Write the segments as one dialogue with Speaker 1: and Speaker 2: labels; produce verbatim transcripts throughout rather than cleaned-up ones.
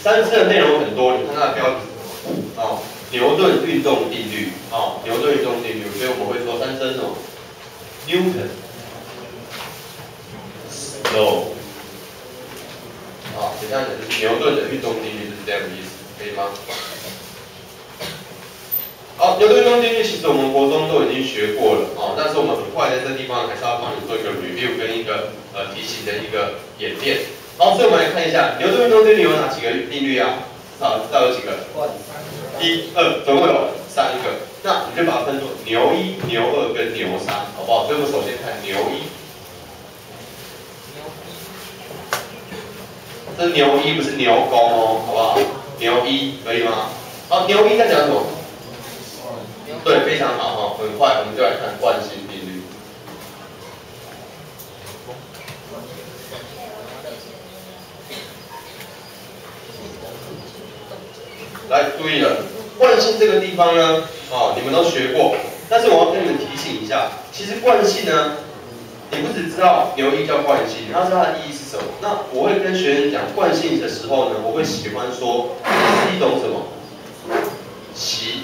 Speaker 1: 三次的内容很多，你看它的标题是什么？哦，牛顿运动定律，哦，牛顿运动定律，所以我们会说三声什么 ？Newton law， 好，简单讲就是牛顿的运动定律就是这样的意思，可以吗？好，牛顿运动定律其实我们国中都已经学过了，哦，但是我们很快在这地方还是要帮你做一个 review 跟一个呃题型的一个演练。好，所以我们来看一下牛顿运动定律有哪几个定律啊？至少知道有几个？一、二，总共有三个。那你就把它分作牛一、牛二跟牛三，好不好？所以我们首先看牛一。这是牛一，不是牛公哦，好不好？牛一可以吗？好，牛一在讲什么？对，非常好哈，很快我们就来看惯性定律。来，注意了，惯性这个地方呢，哦，你们都学过，但是我要跟你们提醒一下，其实惯性呢，你不只知道牛一叫惯性，你要知道它的意义是什么。那我会跟学生讲惯性的时候呢，我会喜欢说是一种什么习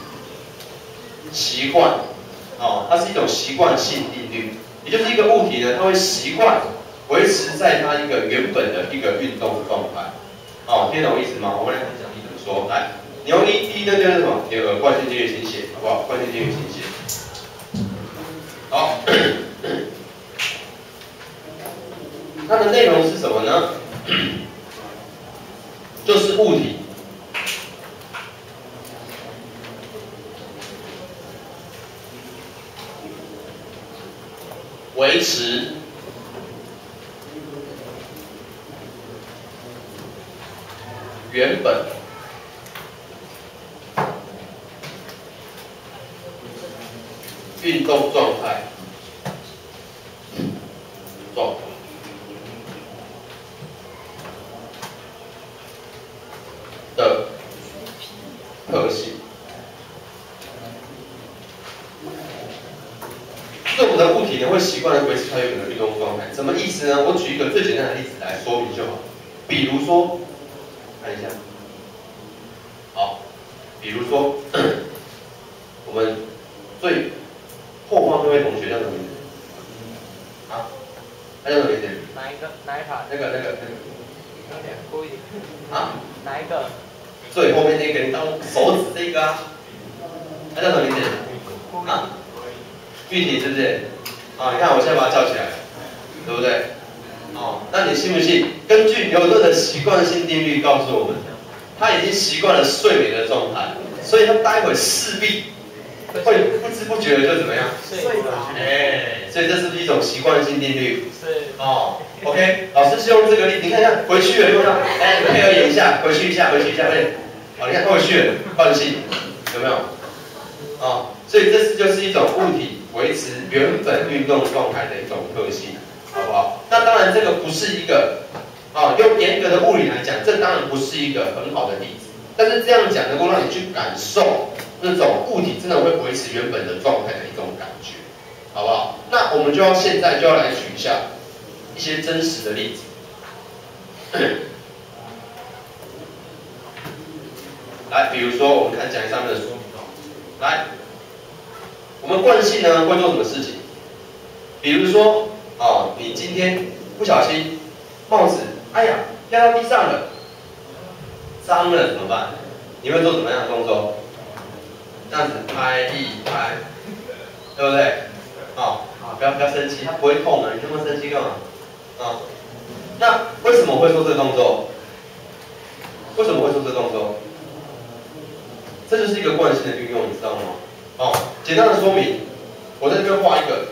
Speaker 1: 习惯，哦，它是一种习惯性定律，也就是一个物体呢，它会习惯维持在它一个原本的一个运动状态。哦，听懂我意思吗？我们来分享你怎么说。来，牛一第一个就是什么？牛呃惯性定律先写，好不好？惯性定律先写。好。它的内容是什么呢？就是物体维持原本运动状态状态的特性。所以我们的物体呢会习惯的维持它原本的运动状态，什么意思呢？我举一个最简单的例子来说明就好。比如说，看一下，好，比如说我们最后方那位同学叫什么名字？啊？他叫什么名字？
Speaker 2: 哪一个？哪一排？
Speaker 1: 那个、那个、那个。
Speaker 2: 有点故意。
Speaker 1: 啊？
Speaker 2: 哪一个？
Speaker 1: 最后面那个，你当手指这个啊？他叫什么名字？啊？玉体是不是？啊，你看我现在把它叫起来，对不对？哦，那你信不信？根据牛顿的习惯性定律告诉我们，他已经习惯了睡眠的状态，所以他待会势必会不知不觉的就怎么样？
Speaker 2: 睡着。
Speaker 1: 哎，所以这是不是一种习惯性定律？
Speaker 2: 是。
Speaker 1: 哦 ，OK， 老师是用这个例子，你看一下，回去了用到，哎，配合演一下，回去一下，回去一下，对，好，你看回去了，惯性有没有？哦，所以这是就是一种物体维持原本运动状态的一种特性，好不好？那当然这个不是一个，啊、哦，用严格的物理来讲，这当然不是一个很好的例子，但是这样讲能够让你去感受那种物体真的会维持原本的状态的一种感觉，好不好？那我们就要现在就要来举一下一些真实的例子。来，比如说我们看讲义上面的说明哦。来，我们惯性呢会做什么事情？比如说，哦，你今天不小心帽子，哎呀，掉到地上了，脏了怎么办？你会做怎么样的动作？这样子拍一拍，对不对？哦，好，不要不要生气，它不会痛的，你那么生气干嘛？啊、哦，那为什么会做这个动作？为什么会做这个动作？这就是一个惯性的运用，你知道吗？哦，简单的说明，我在这边画一个，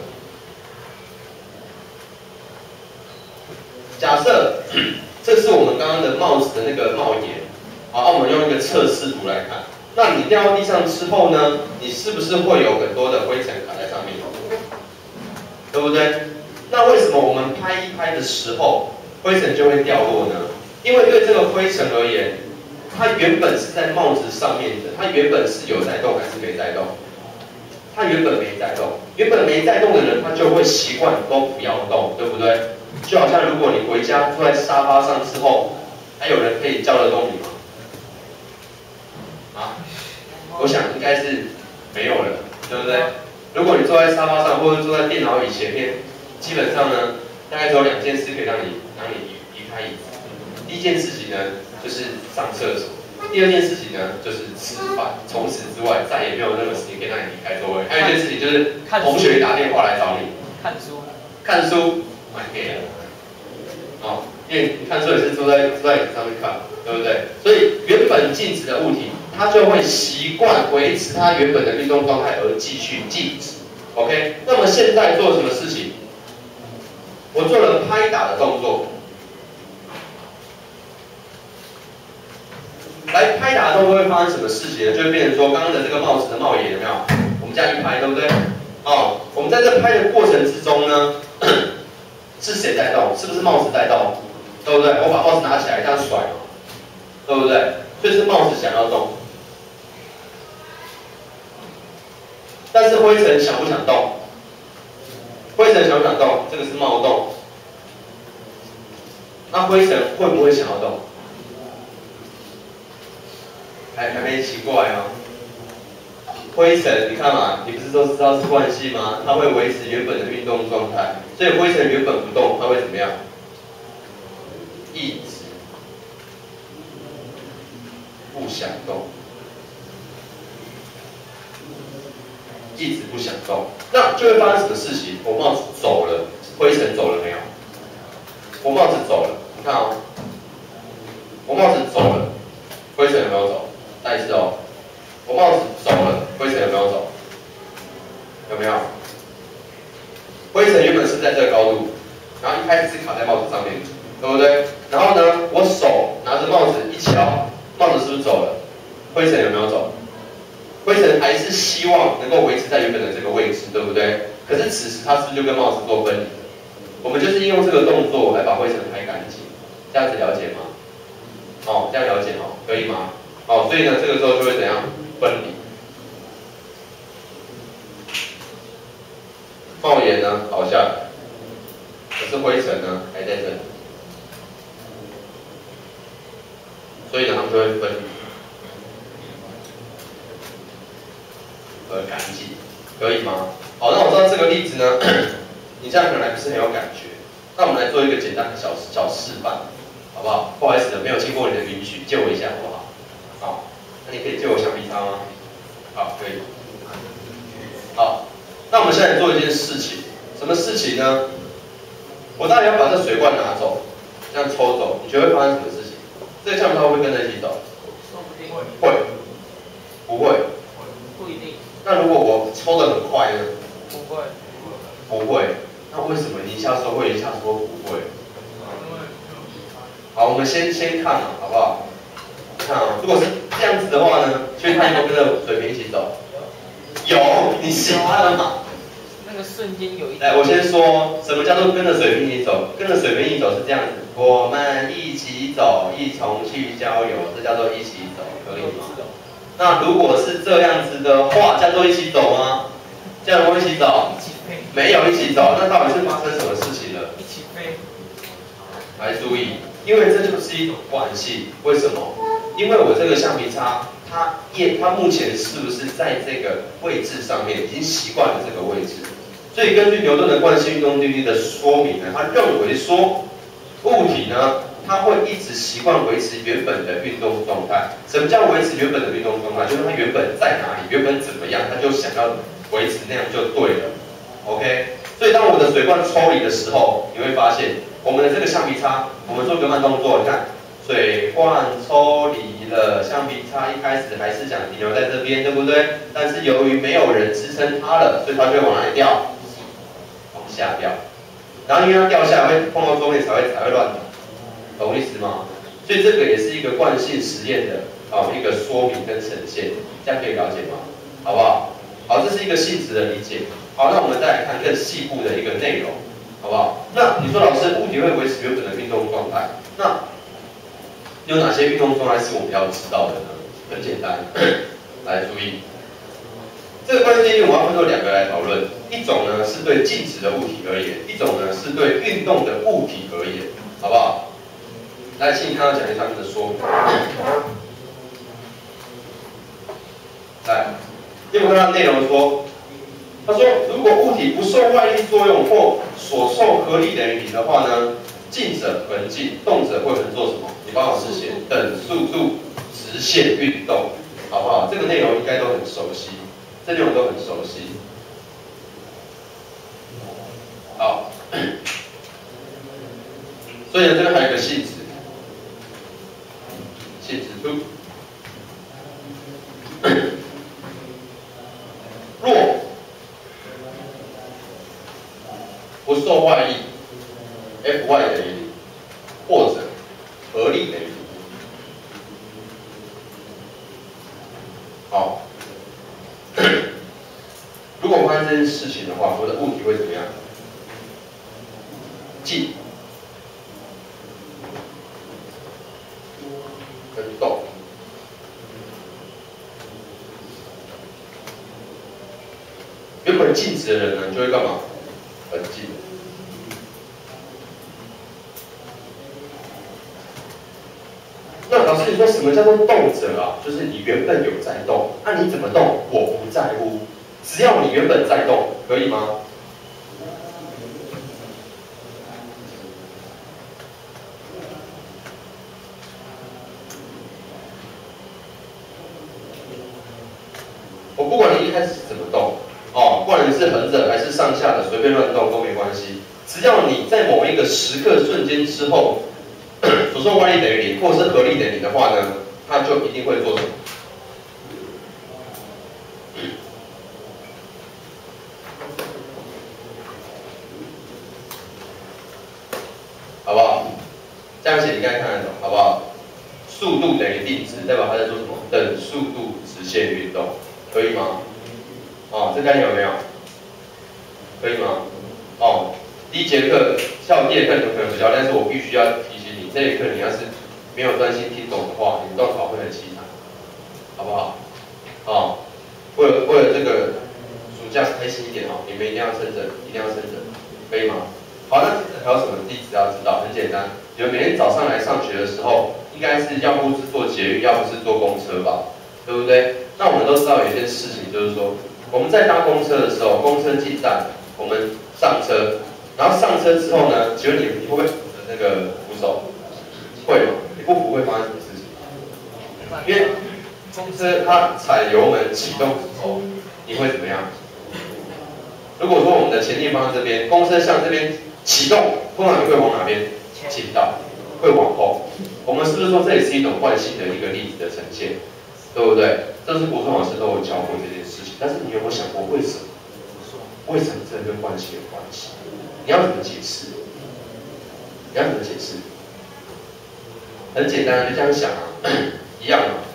Speaker 1: 假设这是我们刚刚的帽子的那个帽檐，好，我们用一个测试图来看。那你掉到地上之后呢，你是不是会有很多的灰尘卡在上面？对不对？那为什么我们拍一拍的时候，灰尘就会掉落呢？因为对这个灰尘而言，它原本是在帽子上面的，它原本是有在动还是没在动？它原本没在动，原本没在动的人，他就会习惯都不要动，对不对？就好像如果你回家坐在沙发上之后， 还有人可以叫得动你吗？啊？我想应该是没有了，对不对？如果你坐在沙发上或者坐在电脑椅前面，基本上呢，大概只有两件事可以让你让你离离开椅子。第一件事情呢，就是上厕所；第二件事情呢，就是吃饭。从此之外，再也没有任何事情可以让你离开座位。还有一件事情就是同学打电话来找你，
Speaker 2: 看书，
Speaker 1: 看书，蛮给了。哦，因为你看书也是坐在坐在椅子上面看，对不对？所以原本静止的物体，它就会习惯维持它原本的运动状态而继续静止。OK， 那么现在做什么事情？我做了拍打的动作。来拍打的动作会发生什么事情呢？就会变成说，刚刚的这个帽子的帽檐有没有？我们这样一拍，对不对？哦，我们在这拍的过程之中呢，是谁在动？是不是帽子在动？对不对？我把帽子拿起来这样甩嘛，对不对？所以是帽子想要动，但是灰尘想不想动？灰尘想不想动？这个是帽动。那灰尘会不会想要动？还还没奇怪哦。灰尘，你看嘛，你不是都知道是惯性吗？它会维持原本的运动状态，所以灰尘原本不动，它会怎么样？一直不想动，一直不想动，那就会发生什么事情？我帽子走了，灰尘走了没有？我帽子走了，你看哦，我帽子走了，灰尘有没有走？再一次哦，我帽子走了，灰尘有没有走？有没有？灰尘原本是在这个高度，然后一开始是卡在帽子上面，对不对？然后呢，我手拿着帽子一敲，帽子是不是走了？灰尘有没有走？灰尘还是希望能够维持在原本的这个位置，对不对？可是此时它是不是就跟帽子做分离？我们就是利用这个动作来把灰尘拍干净，这样子了解吗？哦，这样了解哦，可以吗？哦，所以呢，这个时候就会怎样分离？帽檐呢倒下来，可是灰尘呢还在这里，所以呢，它们就会分离而干净，可以吗？好，那我知道这个例子呢，你这样可能还不是很有感觉。那我们来做一个简单的小小示范，好不好？不好意思的，没有经过你的允许，借我一下好不好？好，那你可以借我橡皮擦吗？好，可以。好，那我们现在做一件事情，什么事情呢？我当然要把这水罐拿走，这样抽走，你觉得会发生什么事情？这个橡皮擦会不会跟着一起走？
Speaker 2: 说不定会。
Speaker 1: 会。不会。
Speaker 2: 不一定。
Speaker 1: 那如果我抽得很快呢？
Speaker 2: 不会。
Speaker 1: 不会。那为什么你一下说会，一下说不会？好，我们先先看嘛，好不好？看啊，如果是这样子的话呢，所以它有没有跟着水平一起走？有，你喜欢了吗？
Speaker 2: 那个瞬间有一。
Speaker 1: 来，我先说什么叫做跟着水平一起走？跟着水平一起走是这样子，我们一起走，一同去郊游，这叫做一起走，可以吗？那如果是这样子的话，叫做一起走吗？这样会一起走？
Speaker 2: 一起飞。没
Speaker 1: 有一起走，那到底是发生什么事情了？
Speaker 2: 一起飞。
Speaker 1: 来注意，因为这就是一种惯性。为什么？因为我这个橡皮擦，它也它目前是不是在这个位置上面已经习惯了这个位置？所以根据牛顿的惯性运动定律的说明呢，他认为说物体呢，它会一直习惯维持原本的运动状态。什么叫维持原本的运动状态？就是它原本在哪里，原本怎么样，它就想要维持那样就对了。OK， 所以当我的水罐抽离的时候，你会发现我们的这个橡皮擦，我们做个慢动作，你看，水罐抽离了，橡皮擦一开始还是想停留在这边，对不对？但是由于没有人支撑它了，所以它就会往哪里掉？往下掉。然后因为它掉下来会碰到桌面才会才会乱倒，懂意思吗？所以这个也是一个惯性实验的啊一个说明跟呈现，这样可以了解吗？好不好？好，这是一个性质的理解。好，那我们再来看更细部的一个内容，好不好？那你说老师，物体会维持原本的运动状态，那有哪些运动状态是我们要知道的呢？很简单，来注意，这个惯性定律我们要分作两个来讨论，一种呢是对静止的物体而言，一种呢是对运动的物体而言，好不好？ 来，请你看到讲义上面的说明。来，有没有看到内容说？他说，如果物体不受外力作用或所受合力等于零的话呢，静者恒静，动者会恒做什么？你帮我是写等速度直线运动，好不好？这个内容应该都很熟悉，这内容都很熟悉。好，所以呢，这边还有一个性质，性质 two。若不受外力 ，F y 等于零，或者合力等于零。好，如果发生这件事情的话，我的物体会怎么样？静跟动。原本静止的人呢，就会干嘛？很静。那老师，你说什么叫做动者啊？就是你原本有在动，那、啊、你怎么动？我不在乎，只要你原本在动，可以吗？我不管你一开始怎么动，哦，不管你是横着还是上下的，随便乱动都没关系。只要你在某一个时刻瞬间之后，所受外力等于零，或者是合力等于零的话呢，它就一定会做什么？好不好？这样写你应该看得懂，好不好？速度等于定值，代表它在做什么？等速度直线运动，可以吗？哦，这概念有没有？可以吗？哦，第一节课下午第二课你们可能不教，但是我必须要提醒你，这一课你要是没有专心听懂的话，你段考会很凄惨，好不好？哦，为了为了这个暑假开心一点哦，你们一定要撑着，一定要撑着，可以吗？好，那还有什么地址要知道？很简单，你们每天早上来上学的时候，应该是要不是坐捷运，要不是坐公车吧，对不对？那我们都知道有一件事情，就是说我们在搭公车的时候，公车进站，我们上车，然后上车之后呢，请问你你会不会扶着那个扶手？会吗？你不扶会发生什么事情？因为公车它踩油门启动之后，你会怎么样？如果说我们的前进方向这边，公车向这边启动，通常你会往哪边倾倒？会往后。我们是不是说这也是一种惯性的一个例子的呈现，对不对？这是国中老师都有教过这件事情，但是你有没有想过为什么？为什么这跟惯性有关系？你要怎么解释？你要怎么解释？很简单，就这样想啊，一样嘛。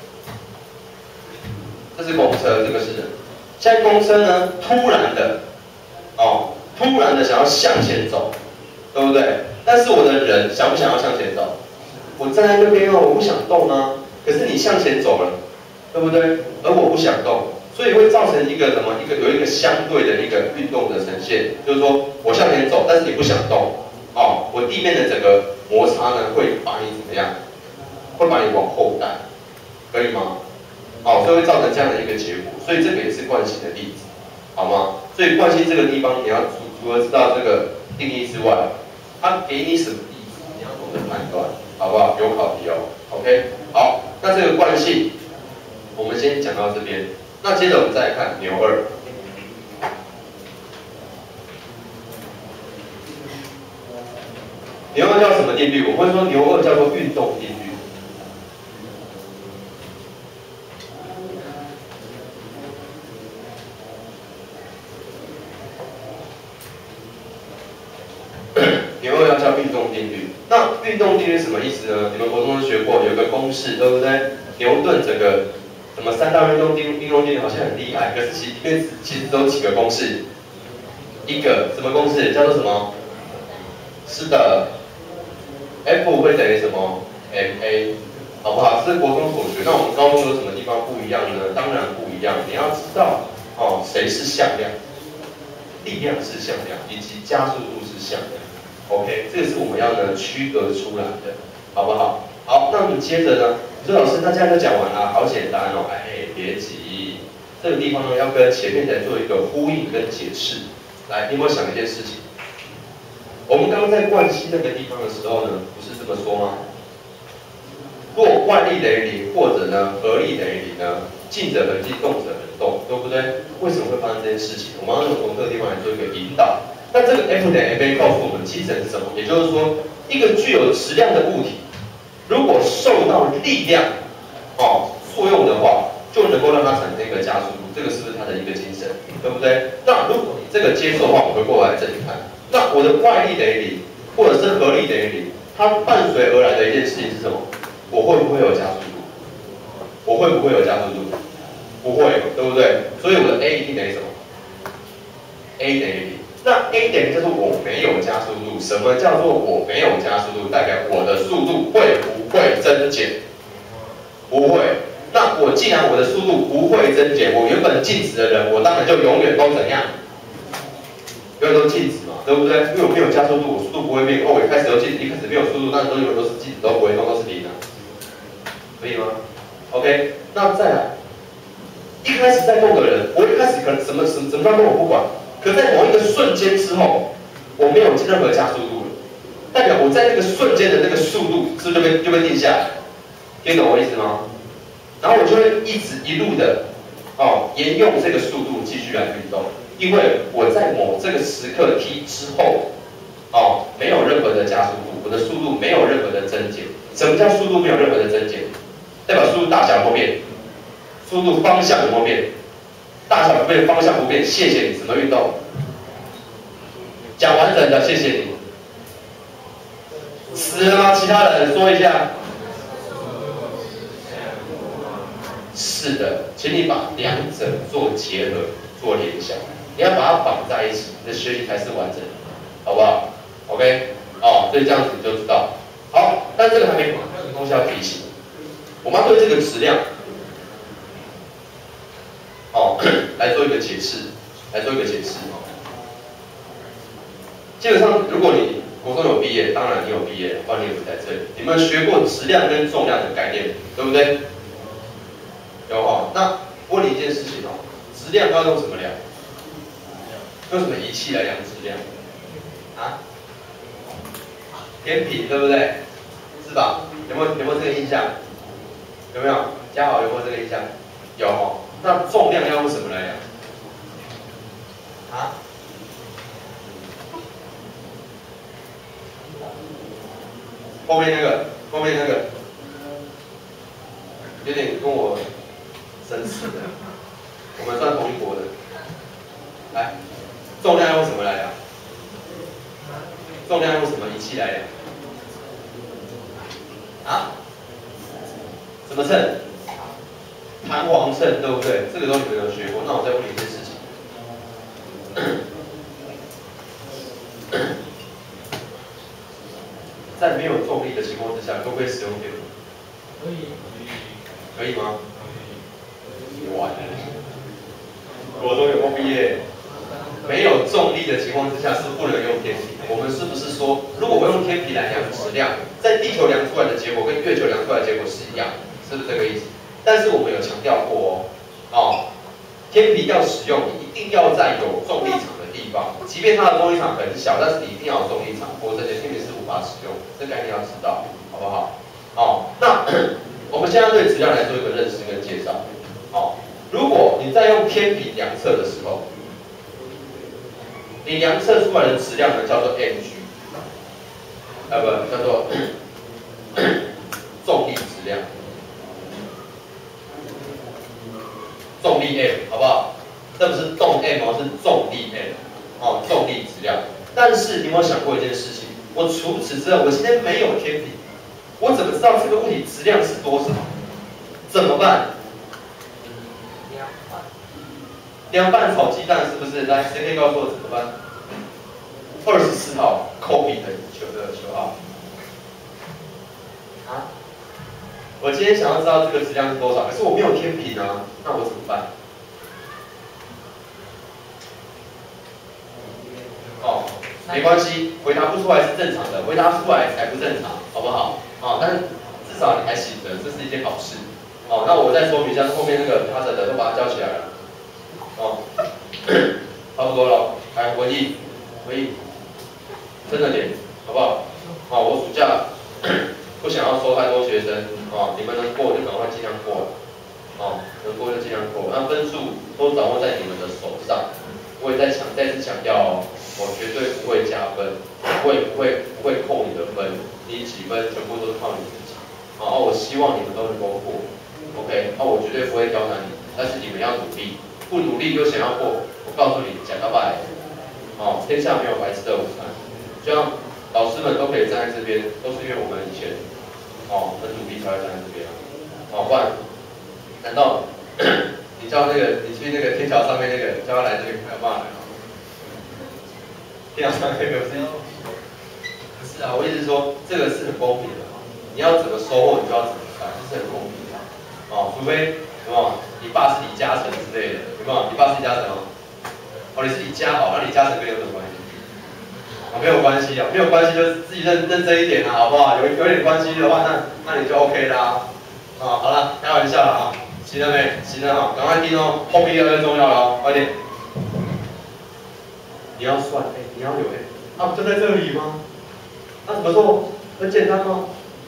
Speaker 1: 这是公车，这个是人。现在公车呢，突然的。哦，突然的想要向前走，对不对？但是我的人想不想要向前走？我站在那边哦，我不想动啊。可是你向前走了，对不对？而我不想动，所以会造成一个什么？一个有一个相对的一个运动的呈现，就是说我向前走，但是你不想动，哦，我地面的整个摩擦呢，会把你怎么样？会把你往后带，可以吗？哦，所以会造成这样的一个结果，所以这个也是惯性的例子。好吗？所以惯性这个地方，你要除除了知道这个定义之外，它给你什么例子，你要懂得判断，好不好？有考题哦。OK， 好，那这个惯性，我们先讲到这边。那接着我们再来看牛二。牛二叫什么定律？我们会说牛二叫做运动定律。牛二要叫运动定律。那运动定律是什么意思呢？你们国中学过，有个公式，对不对？牛顿整个什么三大运动定运动定律好像很厉害，可是其里面其实都有几个公式，一个什么公式叫做什么？是的 ，F 会等于什么 ？ma， 好不好？这是国中所学。那我们高中有什么地方不一样呢？当然不一样。你要知道哦，谁是向量，力量是向量，以及加速度是向量。OK， 这个是我们要呢区隔出来的。 好不好？好，那我们接着呢，你说老师，那这样就讲完了，好简单哦，哎，别急，这个地方呢要跟前面来做一个呼应跟解释。来，你有没有想一件事情？我们刚刚在惯性那个地方的时候呢，不是这么说吗？若惯力等于零，或者呢合力等于零呢，静者恒静，动者恒动，对不对？为什么会发生这件事情？我们要用从这个地方来做一个引导。那这个 F 等于 ma 告诉我们基层是什么？也就是说，一个具有质量的物体，如果受到力量哦作用的话，就能够让它产生一个加速度。这个是不是它的一个精神？对不对？那如果你这个接受的话，我们过来这里看。那我的怪力等于零，或者是合力等于零，它伴随而来的一件事情是什么？我会不会有加速度？我会不会有加速度？不会，对不对？所以我的 A 一定等于什么 ？A 等于零。那 A 等于叫做我没有加速度。什么叫做我没有加速度？代表我的速度会不会增减？不会。那我既然我的速度不会增减，我原本静止的人，我当然就永远都怎样？永远都静止嘛，对不对？因为我没有加速度，我速度不会变。哦，我一开始都静止，一开始没有速度，那都永远都是静止，都不会动，都是零的。可以吗 ？OK， 那再来，一开始在动的人，我一开始可能什么什么怎么样动我不管，可在某一个瞬间之后，我没有任何加速度了，代表我在那个瞬间的那个速度是不是就被就被定下来？听懂我意思吗？然后我就会一直一路的哦沿用这个速度继续来运动，因为我在某这个时刻 t 之后，哦没有任何的加速度，我的速度没有任何的增减。什么叫速度没有任何的增减？代表速度大小不变，速度方向有没有变？大小不变，方向不变。谢谢你，什么运动？讲完整的，谢谢你。死了吗？其他人说一下。是的，请你把两者做结合，做联想，你要把它绑在一起，你的学习才是完整的，好不好 ？OK， 哦，所以这样子你就知道。好，但这个还没完，有个东西要提醒。我们要对这个质量，哦，来做一个解释，来做一个解释。基本上，如果你国中有毕业，当然你有毕业，不然你也不在这里。你们学过质量跟重量的概念，对不对？有哦。那问你一件事情哦，质量要用什么量？用什么仪器来量质量？啊？天平，对不对？是吧？有没有有没有这个印象？有没有？嘉豪有没有这个印象？有哦。那重量要用什么来量？啊？后面那个，后面那个，有点跟我生死的，我们算同一国的。来，重量用什么来量？重量用什么仪器来量？啊？什么秤？弹簧秤，对不对？这个都你们有学过。那我再问你一件事情。在没有重力的情况之下，可不可以使用电？
Speaker 2: 可以。
Speaker 1: 可以吗？你完了。国中有没有毕业？没有重力的情况之下是不能用天平。我们是不是说，如果我用天平来量质量，在地球量出来的结果跟月球量出来的结果是一样，是不是这个意思？但是我们有强调过哦，哦，天平要使用，你一定要在有重力场的地方，即便它的重力场很小，但是你一定要有重力场，否则你的天平是无法使用。这概念要知道，好不好？哦，那我们现在对质量来做一个认识跟介绍。哦，如果你在用天平量测的时候，你量测出来的质量呢叫做 mg， 啊不叫做重力质量，重力 m 好不好？这不是动 m 哦，是重力 m 哦，重力质量。但是你有没有想过一件事情？我除此之外，我今天没有天平，我怎么知道这个物体质量是多少？怎么办？凉拌炒鸡蛋是不是？来，谁可以告诉我怎么办？二十四号扣比等于九的九号。啊？我今天想要知道这个质量是多少，可是我没有天平啊，那我怎么办？哦，没关系，回答不出来是正常的，回答出来才不正常，好不好？ 哦，但是至少你还醒着，这是一件好事。哦，那我再说明一下，后面那个趴着的都把它叫起来了。哦，差不多了，来回忆，回忆，真的点，好不好？哦，我暑假不想要收太多学生，哦，你们能过就赶快尽量过，哦，能过就尽量过，那分数都掌握在你们的手上。我也在强再次强调哦，我绝对不会加分，我也不会不会扣你的分，你几分全部都是靠你自己。哦，我希望你们都能够过。OK， 那、哦、我绝对不会刁难你，但是你们要努力，不努力又想要过，我告诉你，假到白，哦，天下没有白吃的午餐，就像老师们都可以站在这边，都是因为我们以前，哦，很努力才会站在这边，哦，不然，难道你叫那个你去那个天桥上面那个叫他来这边，还有办法来吗？天桥上面没有声音，不是啊，我意思是说，这个是很公平的，你要怎么收获，你就要怎么干，这是很公平的。哦，除非有没有你爸是李嘉诚之类的，有没有？你爸是李嘉诚哦，哦，你是李嘉豪，那李嘉诚跟你有什么关系？啊、哦，没有关系啊，没有关系，就是自己认认真一点啊，好不好？有有点关系的话，那那你就 OK 啦。啊、哦，好了，开玩笑了啊，行了没？行了啊，赶快听哦，后面越来越重要了哦，快点。你要算，哎、欸，你要有哎、欸，啊，不就在这里吗？那、啊、怎么做？很简单吗？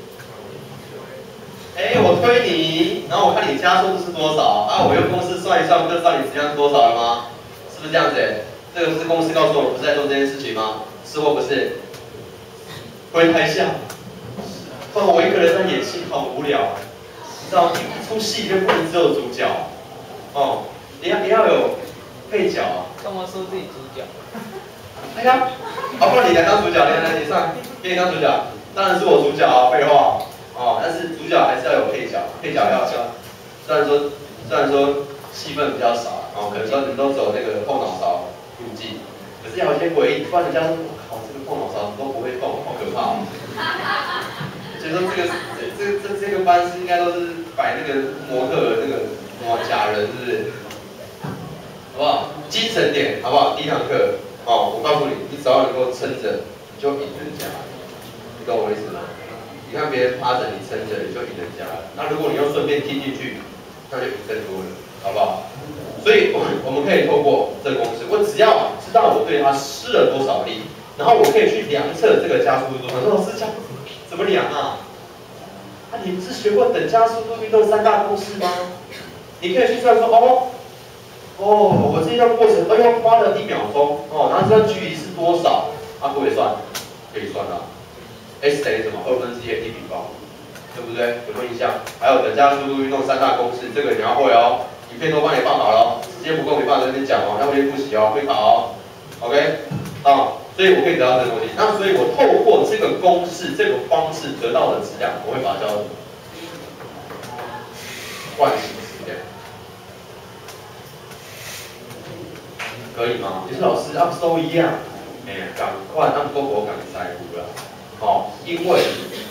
Speaker 1: 哎，我推你，然后我看你加速度是多少啊？我用公式算一算，不就知道你质量是多少了吗？是不是这样子？这个是公式告诉我们不是在做这件事情吗？是或不是？回台下，不然我一个人在演戏好无聊，你知道，一出戏就不能只有主角，哦，你要你要有配角啊。
Speaker 2: 干嘛说自己主角？
Speaker 1: 哎呀，好，不然你来当主角，来来你上，给你当主角，当然是我主角啊，废话。哦，但是主角还是要有配角，配角要教。虽然说虽然说戏份比较少，哦，可能说你都走那个后脑勺路径，可是要有些回忆，不然人家说，我靠，这个后脑勺都不会动，好可怕、哦。所以说这个这这这这个班是应该都是摆那个模特那个什么假人，是不是？好不好？精神点，好不好？第一堂课，哦，我告诉你，你只要能够撑着，你就赢人家，你懂我意思吗？你看别人趴着，你撑着，你就赢人家了。那如果你又顺便听进去，那就赢更多了，好不好？所以，我我们可以透过这个公式，我只要知道我对它施了多少力，然后我可以去量测这个加速度。说老师，加速度怎么量啊？啊，你不是学过等加速度运动三大公式吗？你可以去算说，哦，哦，我这一段过程，哎呦，花了一秒钟，哦，然后这段距离是多少？啊，可以算，可以算啊。S 等于什么？二分之一 a t 平方，对不对？有没有印象？还有等价速度运动三大公式，这个你要会哦。影片都帮你放好了，时间不够没办法在这边讲哦，要回去复习哦，会考哦。OK， 啊，所以我可以得到这个东西。那所以我透过这个公式、这个方式得到的质量，我会把它叫做惯性质量，可以吗？你说老师，啊，不是都一样？哎呀，赶快，那不过我赶在乎了。哦，因为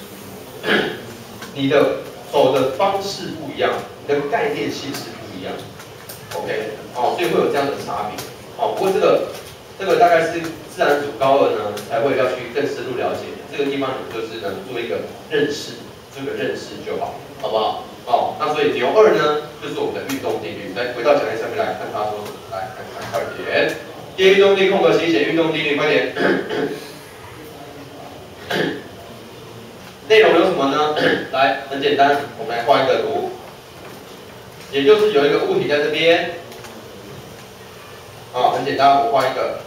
Speaker 1: 你的走的方式不一样，你的概念性是不一样 ，OK， 哦，所以会有这样的差别。哦，不过这个这个大概是自然组高二呢才会要去更深入了解，这个地方你就是呢做一个认识，做一个认识就好，好不好？哦，那所以牛二呢就是我们的运动定律。来回到讲义上面来看他说什么，来看看快点，第一运动定律空格写写运动定律，快点。内容有什么呢？来，很简单，我们来画一个图，也就是有一个物体在这边，啊、哦，很简单，我画一个，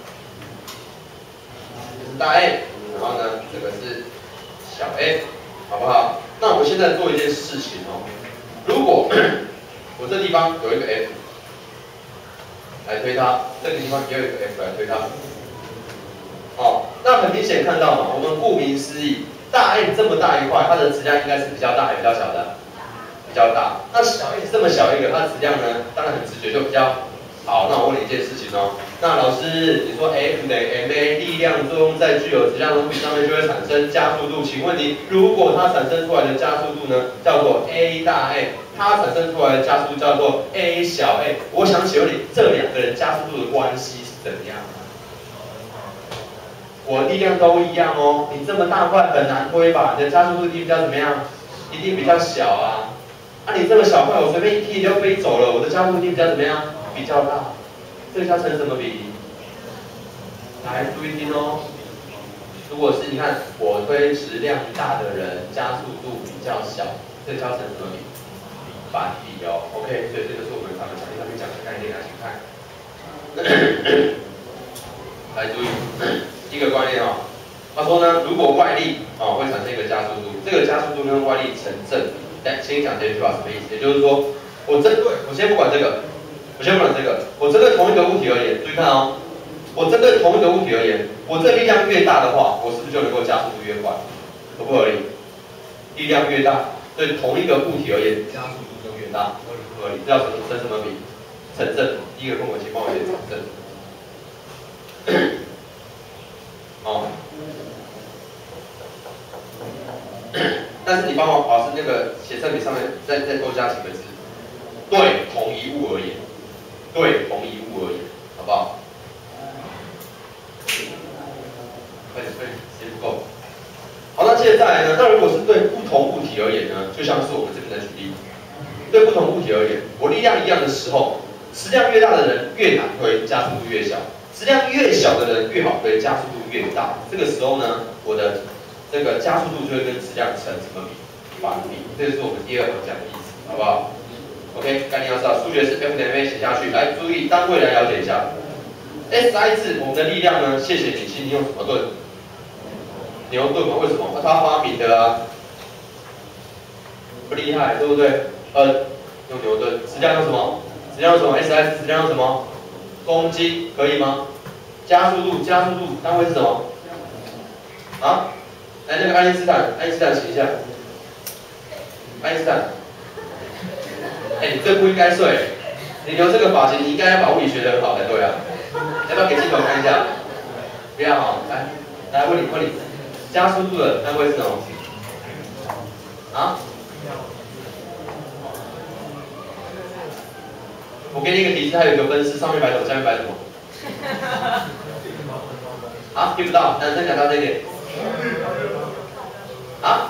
Speaker 1: 这是大 A， 然后呢，这个是小 a， 好不好？那我们现在做一件事情哦，如果我这地方有一个 F 来推它，这个地方也有一个 F 来推它，哦，那很明显看到嘛，我们顾名思义。大 A 这么大一块，它的质量应该是比较大还是比较小的？比较大。那小 A 这么小一个，它的质量呢，当然很直觉就比较好。那我问你一件事情哦，那老师你说 F 等于 ma 力量作用在具有质量的物体上面就会产生加速度，请问你如果它产生出来的加速度呢，叫做 A 大 A， 它产生出来的加速度叫做 A 小 a， 我想请问你这两个人加速度的关系是怎样？ 我力量都一样哦。你这么大块很难推吧？你的加速度一定比较怎么样？一定比较小啊。啊，你这么小块，我随便一踢就飞走了，我的加速度一定比较怎么样？比较大。这个叫成什么比？来，注意听哦。如果是你看我推质量大的人，加速度比较小，这个叫成什么比？反比哦。OK， 所以这个是我们他们讲义上面讲的概念，来请看。来注意一个观念哦，他说呢，如果外力哦会产生一个加速度，这个加速度跟外力成正比。来，先讲这句话什么意思？也就是说，我针对我先不管这个，我先不管这个，我针对同一个物体而言，注意看哦，我针对同一个物体而言，我这力量越大的话，我是不是就能够加速度越快？合不合理？力量越大，对同一个物体而言，加速度就越大，合理不合理？这叫成成什么比？成正比。第一个跟我情况有点成正比。哦，但是你帮我老师那个写正比上面再再多加几个字，对同一物而言，对同一物而言，好不好？快点快点，时间不够。好，那接着再来呢？那如果是对不同物体而言呢？就像是我们这边的举例，对不同物体而言，我力量一样的时候，质量越大的人越难推，加速度越小。质量越小的人越好推，加速度越大。这个时候呢，我的这个加速度就会跟质量成什么比？反比。这就是我们第二行讲的意思，好不好 ？OK， 概念要知道，数学是 F 等于 ma 写下去，来注意单位来了解一下。S I 字，我们的力量呢？谢谢你，请你用什么盾？牛顿嘛？为什么？他发明的啊，不厉害，对不对？呃，用牛顿。质量用什么？质量用什么 ？S I 质量用什么？公斤可以吗？加速度，加速度单位是什么？啊？来，那个爱因斯坦，爱因斯坦写一下。爱因斯坦，哎、欸，你最不应该睡。你留这个发型，你应该要把物理学得很好才对啊。要不要给镜头看一下？不要好，来，来问你问你，加速度的单位是什么？啊？我给你一个提示，它有一个分式，上面摆什么，下面摆什么？啊，听不到，男生讲到这一点。啊？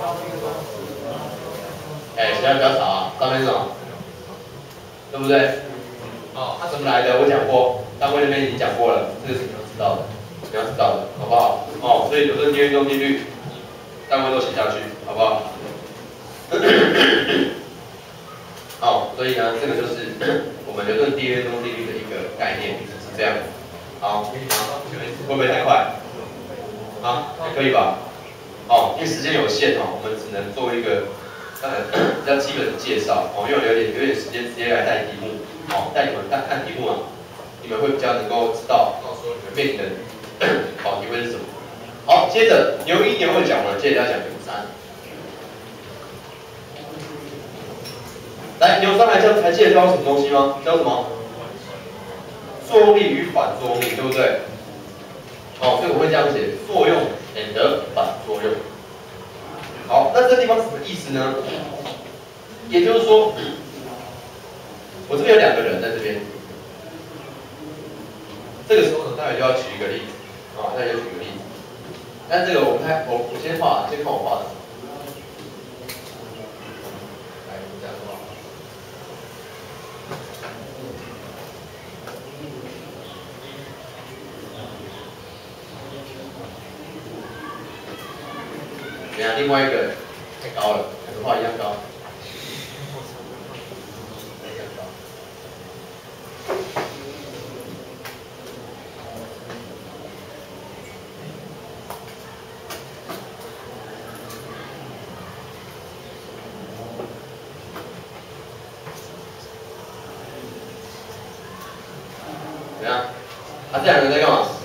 Speaker 1: 哎、欸，现在比较少啊，上面是什么？对不对？哦，它怎么来的？我讲过，单位那边已经讲过了，这个是你要知道的，你要知道的，好不好？哦，所以牛顿定律、动定律，单位都写下去，好不好？好，所以呢，这个就是我们牛顿定律、动定律的一个概念，是这样。好，会不会太快？啊，还可以吧？哦，因为时间有限哦，我们只能做一个呃比较基本的介绍哦，因为有点有点时间，直接来带题目，哦，带你们看看题目啊，你们会比较能够知道，到时候你们面临的考题会是什么。好，接着牛一牛二讲完，接着要讲牛三。来，牛三还教还记得教什么东西吗？教什么？作用力与反作用力，对不对？哦，所以我会这样写：作用 and 反作用。好，那这地方什么意思呢？也就是说，我这边有两个人在这边，这个时候呢，待会就要举一个例子，啊，待会就举个例子。但这个我们看，我我先画，先看我画的。来，我这样画。等下，另外一个太高了，两个画一样高。怎样？啊，这两个人在干嘛？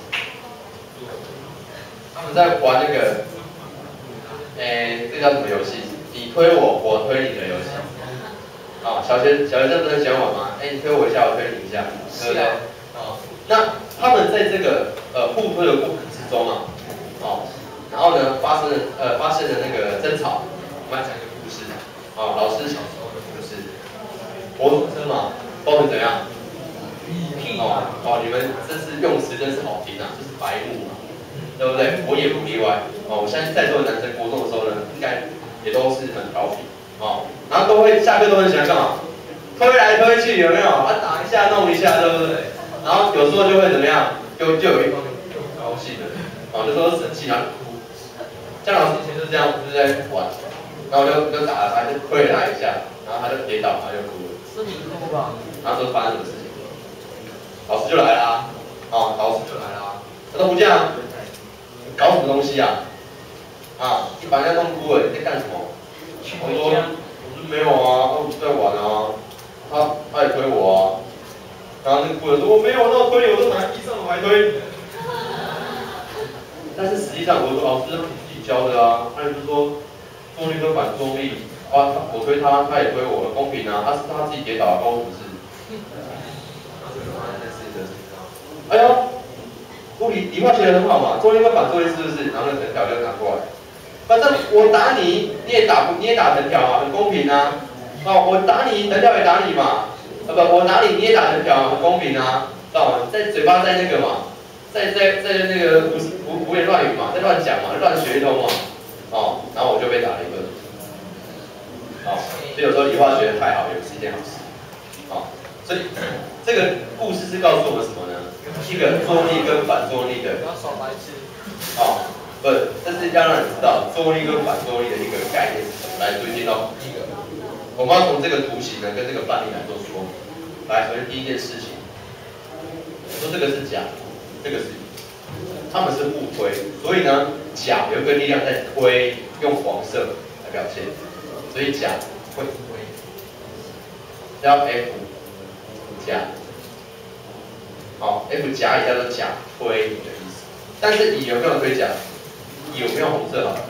Speaker 1: 他们在玩那个。诶，这叫什么游戏？你推我，我推你的游戏。哦，小学小学生不是很喜欢玩吗？哎，你推我一下，我推你一下，对不对？哦，那他们在这个呃互推的过程之中啊，哦，然后呢发生了呃发现了那个争吵。我们来讲一个故事，哦，老师小时候的故事。国中生嘛，都很怎样？哦哦，你们真是用词真是好听啊，就是白目嘛。 对不对？我也不例外。哦，我相信在座的男生国中的时候呢，应该也都是很调皮哦，然后都会下课都很喜欢干嘛？推来推去有没有？啊，打一下弄一下，对不对？然后有时候就会怎么样？就就有一方面就很高兴的，哦，就说生气然后哭。像老师以前就是这样，就是在玩，然后就就打了他，就推了他一下，然后他就跌倒，他就哭了。
Speaker 2: 是你哭吧？
Speaker 1: 然后说发生什么事情？老师就来啦，哦，老师就来啦，他都不这样，搞什么东西啊？啊，你把人家弄哭了，你在干什么？我说，我说没有啊，我在玩啊，他他也推我啊，然后那个哭的说我没有，那我推你，我都拿地上我还推。但是实际上我说老师你自己教的啊，他就是说重力跟反重力，啊，我推他，他也推我，公平啊，他是他自己跌倒，关我什么事？然后就发生在自己的身上。哎呦，物理理化学得很好嘛，重力跟反重力是不是？然后那藤条就拿过来。反正我打你，你也打你也打藤条啊，很公平啊。哦，我打你，藤条也打你嘛。啊不，我打你，你也打藤条啊，很公平啊。知道吗？在嘴巴在那个嘛，在在在那个胡胡胡言乱语嘛，在乱讲嘛，乱学一通嘛。哦，然后我就被打了一顿。哦，所以有时候理化学太好也是一件好事。哦，所以这个故事是告诉我们什么呢？一个作力跟反作力的。
Speaker 2: 不要耍白痴。
Speaker 1: 哦。不是，这是要让你知道作力跟反作力的一个概念是什么，来推荐到第一个。我们要从这个图形呢跟这个范例来做说明。来，首先第一件事情，说这个是甲，这个是乙，他们是互推，所以呢，甲有一个力量在推，用黄色来表现，所以甲会推，叫 F 甲，好 ，F 甲乙叫做甲推的意思，但是乙有没有推甲？有没有红色好了？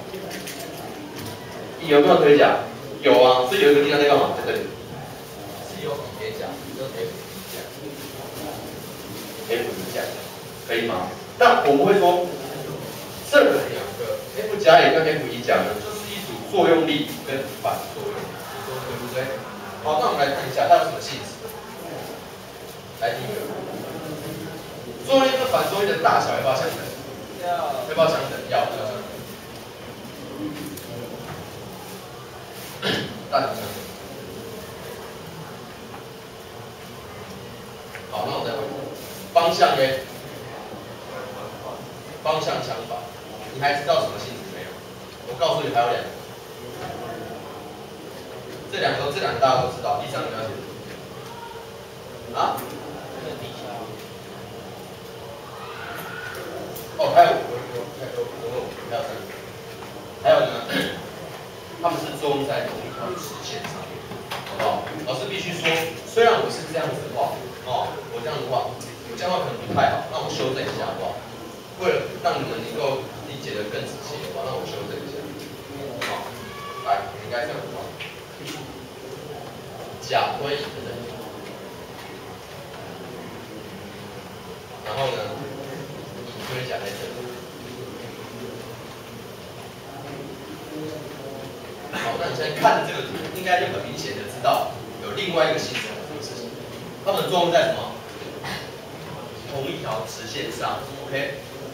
Speaker 1: 有没有推甲？有啊，所以有一个地方在干嘛？在这里，是有乙给甲，就是 F 乙甲 ，F 乙甲，可以吗？那我们会说，这两个 F 甲乙跟 F 乙甲呢，就是一组作用力跟反作用力，对不对？好，那我们来看一下它有什么性质。来第一个，作用力跟反作用力的大小要不要相等？要不要相等？要，要相等。大小相等。好，那我再回顾。方向呢？方向相反。你还知道什么性质没有？我告诉你还有两个。这两个，这两个大家都知道。第三个要写什么？啊？哦，还有我我还有我还有三个，还有呢，他们是作用在同一条直线上面，好不好？老师必须说，虽然我是这样子画，哦，我这样子画，我这样画可能不太好，那我修正一下，好不好？为了让你们能够理解的更仔细的话，那我修正一下，好，来，你应该这样子画，甲推乙的等于，然后呢？推甲在这里，好，那你现在看这个图，应该就很明显的知道有另外一个性质是什么事情。它们的作用在什么？同一条直线上 ，OK？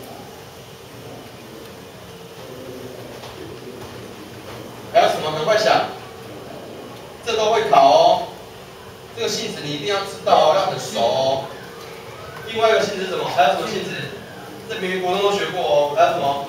Speaker 1: 还有什么？赶快想，这都会考哦。这个性质你一定要知道哦，要很熟哦。另外一个性质是什么？还有什么性质？这明明国中都学过哦，还有什么？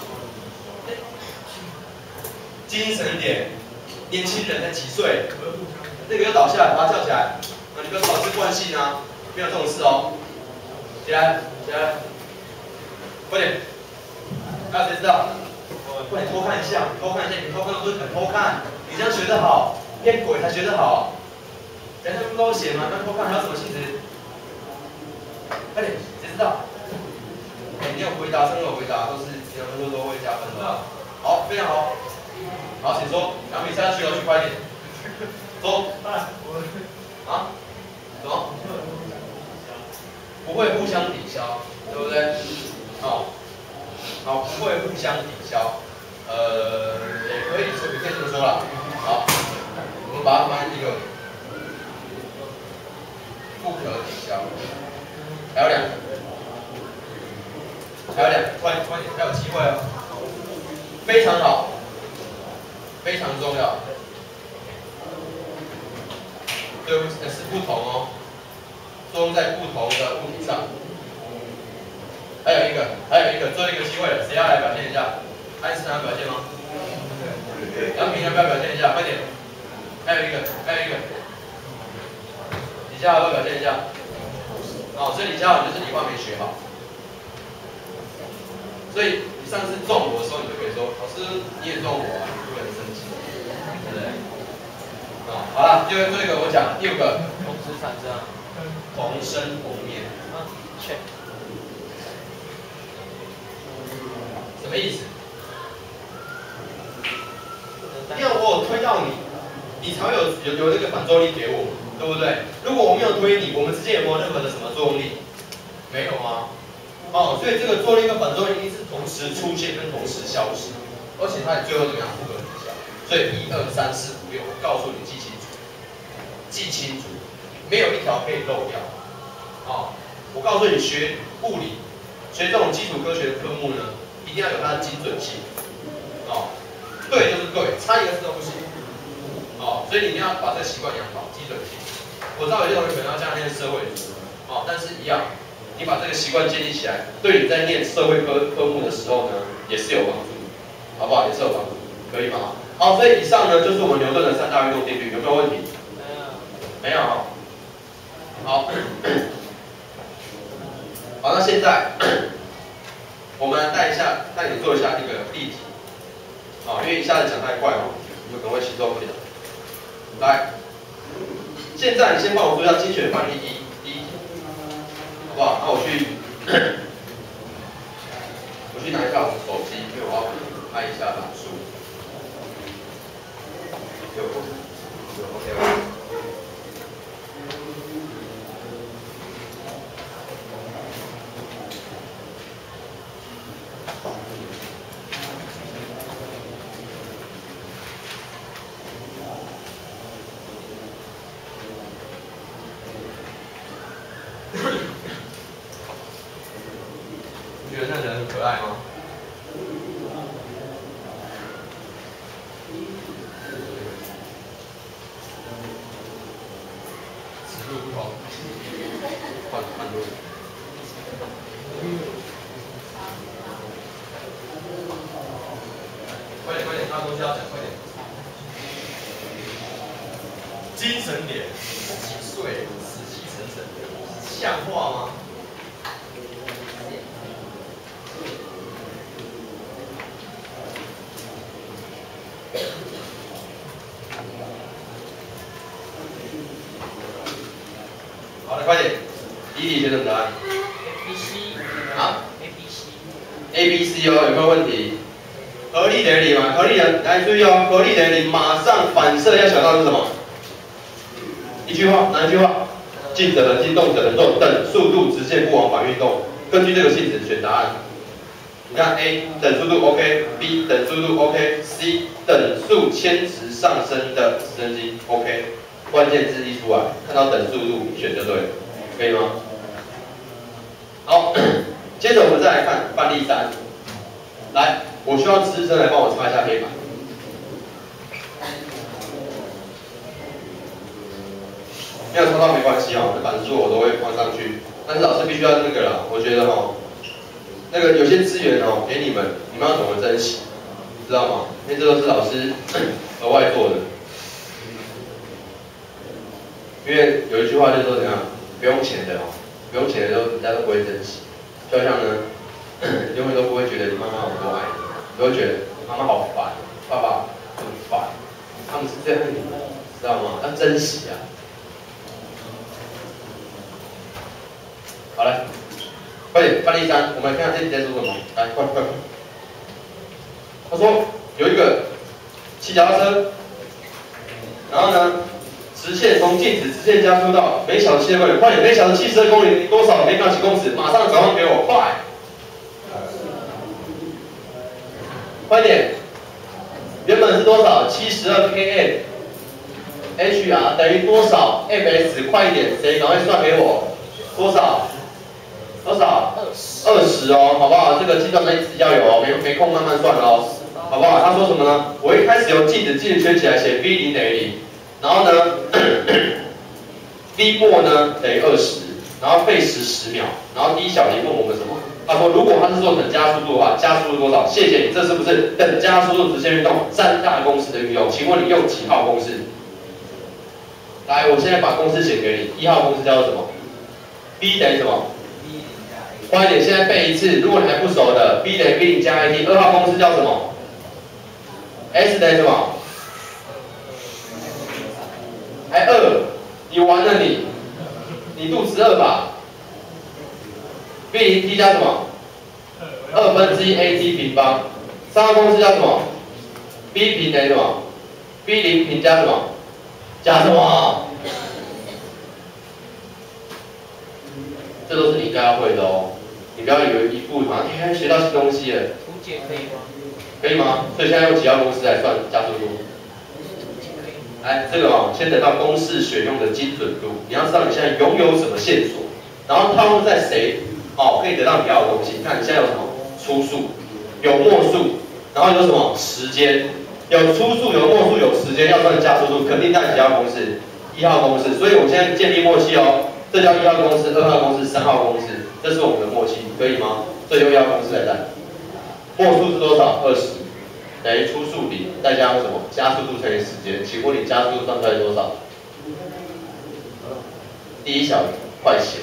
Speaker 1: 精神点，年轻人才几岁？那个要倒下来，把他叫起来。啊，你不要说老师惯性啊，没有这种事哦。起来，起来，快点！还有谁知道？快点偷看一下，偷看一下，你偷看都是很偷看，你这样学得好，骗鬼才学得好。人家不都写吗？那偷看还有什么性质？快点，谁知道？哎，你有回答，真的有回答，都是两分钟都会加分的。好，非常好。好，请说，两米下去了，去快点。走。啊？什么？不会互相抵消，对不对？好，好，不会互相抵消。呃，也可以说，也可以这么说啦。好，我们把它放在第六点。不可抵消。还有两个。 还有两，快快点，还有机会哦，非常好，非常重要。对，是不同哦，作用在不同的物体上。还有一个，还有一个，最后一个机会了，谁要来表现一下？爱因斯坦要表现吗？杨平要不要表现一下？快点！还有一个，还有一个，李佳豪要表现一下。哦，所以李佳豪就是理化没学好。所以你上次中我的时候，你就可以说，老师你也中我啊，不能生气，对不对？哦，好了，最后最后一个我讲，第五个，
Speaker 2: 同时产生，
Speaker 1: 同生同灭。
Speaker 2: 啊 ，check。
Speaker 1: 什么意思？因为我有推到你，你才会有有有那个反作用力给我，对不对？如果我没有推你，我们之间有没有任何的什么作用力？没有啊。哦，所以这个作用力跟反作用力一定是同时出现跟同时消失，而且它最后怎么样复合抵消？所以一二三四五六，我告诉你记清楚，记清楚，没有一条可以漏掉。哦，我告诉你，学物理，学这种基础科学的科目呢，一定要有它的精准性。哦，对就是对，差一个字都不行。哦，所以你一定要把这个习惯养好，基准性。我知道有些同学可能要加念社会组，哦，但是一样。你把这个习惯建立起来，对你在念社会科科目的时候呢，也是有帮助，好不好？也是有帮助，可以吗？好，所以以上呢就是我们牛顿的三大运动定律，有没有问题？没有。没有。好。好，那现在我们来带一下，带你做一下那个例题，啊，因为一下子讲太快哦，你们可能会吸收不了。来，现在你先帮我做一下精选范例一。哇，那我去，我去拿一下我的手机，因为我要拍一下板书。有，有 ，OK 吗？觉得那人很可爱吗？尺度不同，换换路。快点快点，他东西要讲，快点。精神脸，几岁，死气沉沉，像话吗？好了，快点，第一题选什么答案
Speaker 2: ？A B C
Speaker 1: 啊
Speaker 2: ？A B C。
Speaker 1: A B C 哦，有没有问题？合理的理嘛，合理的，来注意哦，合理的理马上反射要想到是什么？一句话，哪一句话？静者恒静，动者恒动，等速度直线不往返运动。根据这个性质选答案。你看 A 等速度 OK，B 等速度 OK，C 等速牵直上升的直升机 OK。关键字一出来，看到等速度选就对了，可以吗？好，接着我们再来看范例三。来，我需要资深来帮我擦一下黑板。没有擦到没关系哦，这板书我都会放上去。但是老师必须要那个啦，我觉得哦，那个有些资源哦给你们，你们要懂得珍惜，知道吗？因为这都是老师额外做的。因为有一句话就是说怎样，不用钱的哦，不用钱的都人家都不会珍惜。就像呢，永远都不会觉得你妈妈有多爱你，你会觉得妈妈好烦，爸爸很烦，他们是这样的，知道吗？要珍惜啊。好了，快点，范例三，我们来看看这题在说什么。来，快快快！他说有一个骑脚踏车，然后呢？直线从静止直线加速到每小时七十公里，快点，每小时七十二公里多少每秒几公尺？马上转换给我，快！快点！原本是多少？七十二 km，H R 等于多少 ？Ms 快一点，谁赶快算给我？多少？多少？二
Speaker 2: 十。
Speaker 1: 二十哦，好不好？这个计算能力自己要有哦，没没空慢慢算哦，好不好？他说什么呢？我一开始用镜子，镜子圈起来写 v 零等于零，然后呢 v 末呢等于二十，然后费时十秒，然后第一小题问我们什么？他说如果他是做等加速度的话，加速度多少？谢谢你，这是不是等加速度直线运动三大公式的运用？请问你用几号公式？来，我现在把公式写给你，一号公式叫做什么 ？b 等于什么？ 快一点，现在背一次。如果你还不熟的 ，b 等于 v 零加 i t， 二号公式叫什么 ？s 等于什么？还二，你完了你，你肚子饿吧 ？v 零 t 加什么？二分之一 at 平方。三号公式叫什么 ？b 平等于什么 ？b 零平加什么？加什么？这都是你该要会的哦。你不要以为一步好像哎学到新东西了。
Speaker 2: 图解可以吗？
Speaker 1: 可以吗？所以现在用几号公式来算加速度？来，这个哦，先得到公式选用的精准度。你要知道你现在拥有什么线索，然后套用在谁哦，可以得到你要的东西。你看你现在有什么？初速，有末速，然后有什么？时间，有初速，有末速，有时间，要算加速度，肯定带几号公式？一号公式。所以我们现在建立默契哦。这叫一号公式、二号公式、三号公式，这是我们的默契，可以吗？所以用一号公式来算。末速是多少？二十，等于初速零，再加上什么？加速度乘以时间。请问你加速度算出来多少？第一小题，快写。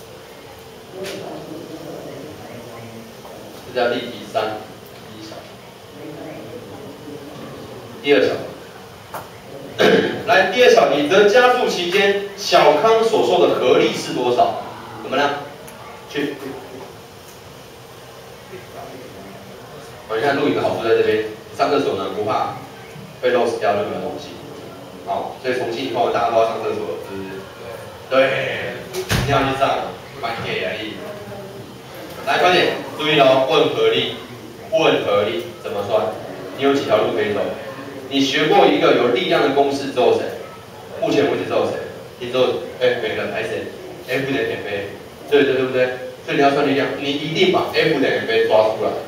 Speaker 1: 这叫例题三，第一小题。第二小题。来，第二小题，则加速期间，小康所受的合力是多少？怎么呢？去。我你看录影的好处在这边，上厕所呢不怕被 lost 掉任何东西。好，所以重庆以后大家都要上厕所，是不是？对。你要去上，蛮给而已。来，快点，注意喽，问合力，问合力怎么算？你有几条路可以走？你学过一个有力量的公式之后谁？目前为止只有谁？你只有哎每个人还谁 ？F 等于 ma， 对对对不对？所以你要算力量，你一定把 F 等于 ma 抓出来，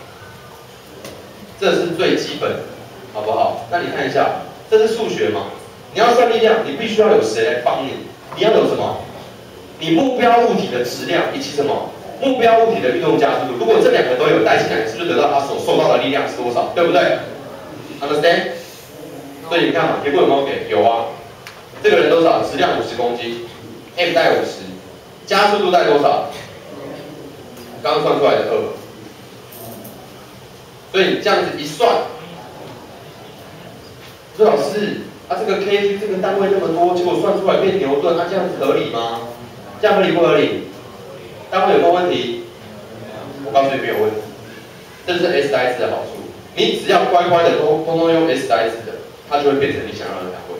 Speaker 1: 这是最基本的，好不好？那你看一下，这是数学嘛？你要算力量，你必须要有谁来帮你？你要有什么？你目标物体的质量以及什么？目标物体的运动加速度。如果这两个都有带进来，是不是得到它所受到的力量是多少？对不对 ？Understand？ 所以你看嘛，题目有没有给？有啊。这个人多少？质量五十公斤 ，m 带五十，加速度带多少？刚刚算出来的二。所以你这样子一算，说老师，啊这个 kg 这个单位那么多，结果算出来变牛顿，那、啊、这样子合理吗？这样合理不合理？单位有没有问题？我告诉你没有问题，这是 S I 值的好处。你只要乖乖的通通通用 S I 值的，它就会变成你想要的单位，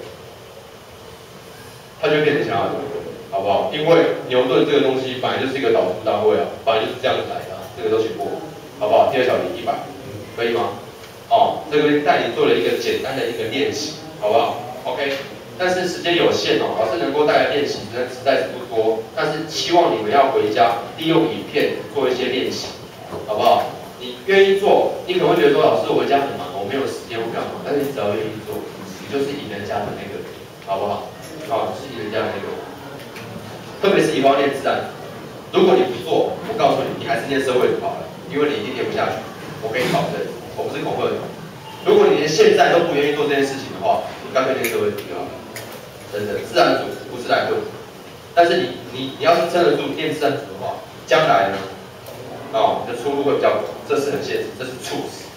Speaker 1: 它就会变成想要的单位，好不好？因为牛顿这个东西本来就是一个导数单位啊，本来就是这样子来的、啊，这个都学过，好不好？第二小题一百，可以吗？哦，这个带你做了一个简单的一个练习，好不好 ？OK。但是时间有限哦，老师能够带来练习真的实在是不多。但是希望你们要回家利用影片做一些练习，好不好？你愿意做，你可能会觉得说，老师我回家很忙，我没有时间，我干嘛？但是你只要愿意做，你就是赢人家的那个人，好不好？好，是赢人家的那个人。特别是以后要练自然，如果你不做，我告诉你，你还是念社会就好了，因为你一定念不下去。我可以保证，我不是恐吓你。如果你连现在都不愿意做这件事情的话，你干脆念社会就好了。真的，自然组不是来混，但是你你你要是撑得住念自然组的话，将来呢，哦，你的出路会比较广，这是很现实，这是猝死，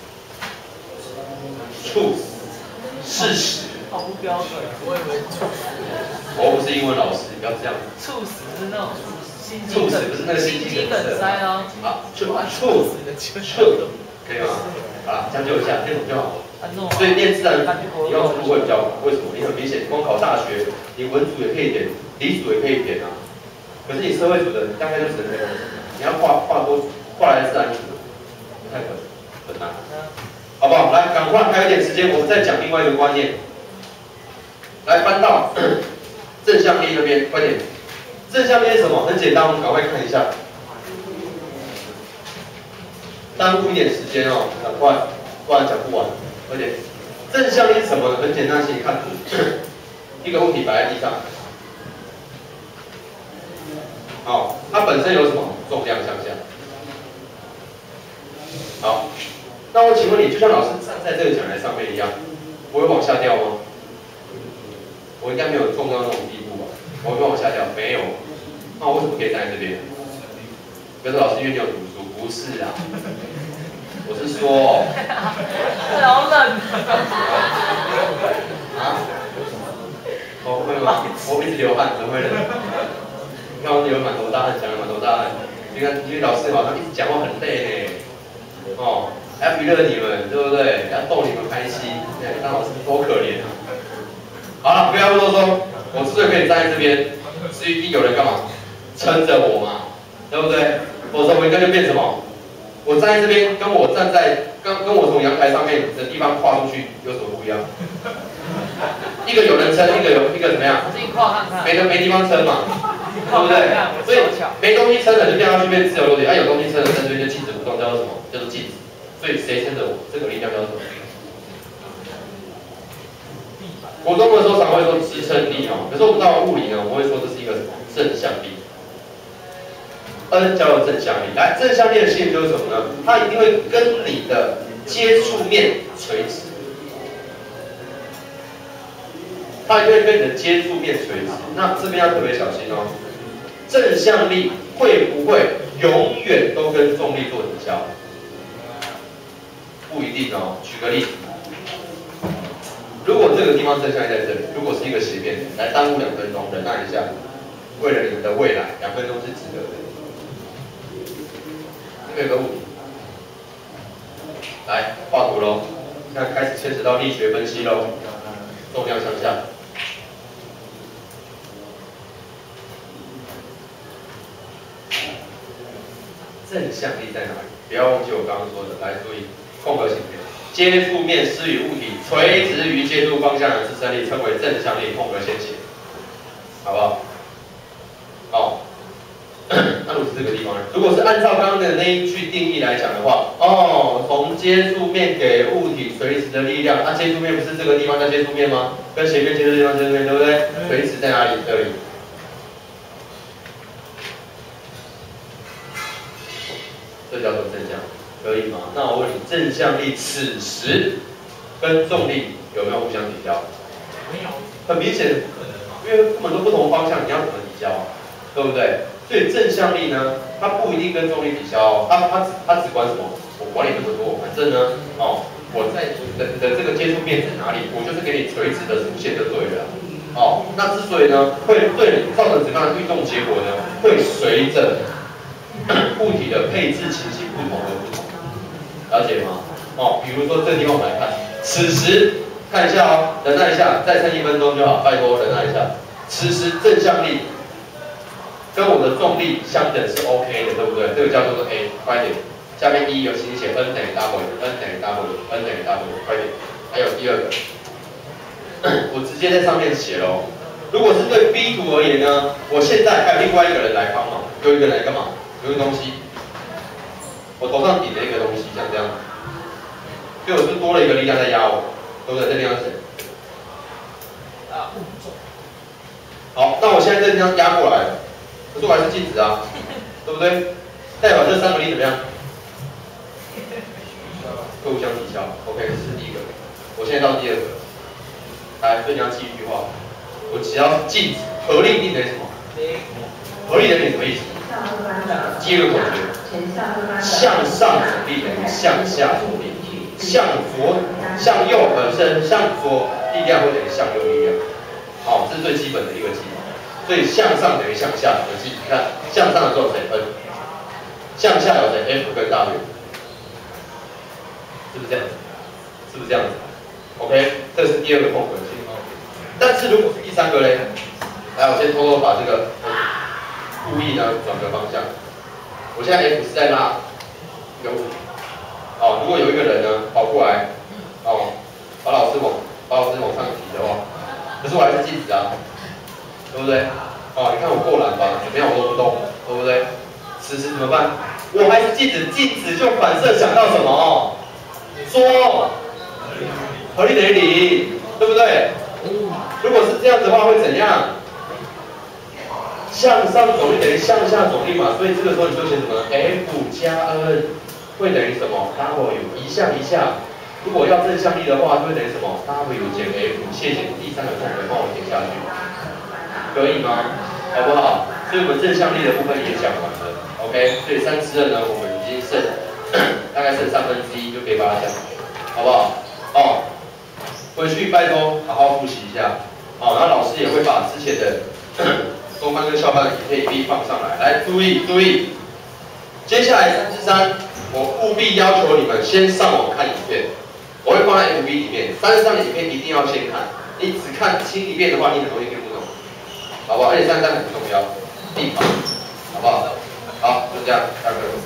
Speaker 1: 猝死，事实。
Speaker 2: 好不标准，我以为猝死。
Speaker 1: 我不是英文老师，你不要这样。
Speaker 2: 猝死是那种心肌
Speaker 1: 猝死不是那个心肌
Speaker 2: 梗塞啊。
Speaker 1: 啊，猝猝死的猝，可以吗？好了，将就一下，这种就好。所以念自然，你要出路会比较广。为什么？你很明显，光考大学，你文组也可以点，理组也可以点啊。可是你社会组的，你大概就只能那个，你要跨跨多跨来自然组，不太可能，很难，好不好？来，赶快还有点时间，我们再讲另外一个观念。来翻到正向力那边，快点。正向力是什么？很简单，我们赶快看一下。 耽误一点时间哦，赶快，不然讲不完。而且正向力是什么呢？很简单，请你看，一个物体摆在地上，好，它本身有什么重量向下？好，那我请问你，就像老师站在这个讲台上面一样，我会往下掉吗？我应该没有重到那种地步吧？我会往下掉？没有。那我为什么可以站在这边？跟着老师因为你有读书，不是啊。我是说，
Speaker 2: 好冷
Speaker 1: 啊？哦，会吗？我一直流汗，怎么会冷？你看我流满头大汗，讲了满头大汗。你看，因为老师好像一直讲话很累呢。哦，还要娱乐你们，对不对？还要逗你们开心，当老师多可怜啊！好了，不要啰嗦。我之所以可以站在这边，是一定有人干嘛？撑着我嘛，对不对？否则我应该就变什么？我站在这边，跟我站在跟跟我从阳台上面的地方跨出去有什么不一样？一个有人撑，一个有一个怎么样？
Speaker 2: 自己跨看看。
Speaker 1: 没得没地方撑嘛，对不对？所以没东西撑的就掉下去变自由落体，啊有东西撑的在这边就静止不动，叫做什么？叫做静止。所以谁撑着我？这个力量叫做什么？国中的时候常会说支撑力哦，可是我们到了物理呢，我们会说这是一个什么？正向力。N 叫做正向力，来，正向力的性就是什么呢？它一定会跟你的接触面垂直，它一定会跟你的接触面垂直。那这边要特别小心哦，正向力会不会永远都跟重力做抵消？不一定哦。举个例子，如果这个地方正向力在这里，如果是一个斜边，来耽误两分钟，忍耐一下，为了你们的未来，两分钟是值得的。这个物体，来画图喽。现在开始牵扯到力学分析喽。重量向下，正向力在哪里？不要忘记我刚刚说的，来注意空格型面，接触面施与物体垂直于接触方向的支撑力称为正向力，空格先写，好不好？好。那如果是这个地方呢？如果是按照刚刚的那一句定义来讲的话，哦，从接触面给物体垂直的力量，那、啊、接触面不是这个地方叫接触面吗？跟斜边接触地方接触面，对不对？垂直在哪里？这里。这叫做正向，可以吗？那我问你，正向力此时跟重力有没有互相抵消？没有。很明显，不可能嘛，因为根本都不同方向，你要怎么抵消啊？对不对？所以正向力呢，它不一定跟重力抵消，它它只它只管什么？我管你这么多，反正呢，哦，我在你的的这个接触面在哪里，我就是给你垂直的出现就对了。哦，那之所以呢，会对你造成怎么样的运动结果呢？会随着物体的配置情形不同而不同，了解吗？哦，比如说这个地方我们来看，此时看一下哦，忍耐一下，再撑一分钟就好，拜托忍耐一下。此时正向力跟我的重力相等是 OK 的，对不对？这个叫做 A， 快点。下面一有请写 N 等于 W，N 等于 W，N 等于 W， 快点。还有第二个，我直接在上面写喽。如果是对 B 图而言呢，我现在还有另外一个人来帮忙，有一个人来干嘛？有一个东西，我头上顶了一个东西，像这样，所以我是多了一个力量在压我，对不对？这地方是啊，好，那我现在这地方压过来了。可是我还是静止啊，对不对？代表这三个力怎么样？互相抵消。OK， 这是第一个。我现在到第二个。来，所以你要记一句话：我只要是静止，合力一定等于什么？合力等于什么意思？记一个口诀：向上阻力等于向下阻力，向左、向右本身，向左力量会等于向右力量。好，这是最基本的一个记法。所以向上等于向下，我记，你看向上的时候谁 N， 向下有谁 F 跟 W， 是不是这样子？是不是这样子 ？OK， 这是第二个空格性。但是如果是第三个嘞，来，我先偷偷把这个故意呢转个方向。我现在 F 是在拉一个物体，哦，如果有一个人呢跑过来，哦，把老师往把老师往上提的话，可是我还是静止啊。对不对？哦，你看我够懒吧？怎么样我都不动，对不对？此时怎么办？ 我还是镜子，镜子就反射想到什么？说合理等于零，对不对？如果是这样子的话，会怎样？向上总力等于向下总力嘛，所以这个时候你就写什么 ？F 加 N 会等于什么 ？W 一项一项。如果要正向力的话，就会等于什么 ？W 减 F， 谢谢第三个空格帮我填下去，可以吗？好不好？所以我们正向力的部分也讲完了 ，OK。所以三次任呢，我们已经剩大概剩三分之一就可以把它讲完，好不好？哦，回去拜托好好复习一下，好、哦，然后老师也会把之前的中班跟校班的影片一并放上来，来注意注意。接下来三之三，我务必要求你们先上网看影片。我会放在 F B 里面，三十三的影片一定要先看，你只看听一遍的话，你很容易听不懂，好不好？而且三十三很重要，地方，好不好？好，就这样，下课。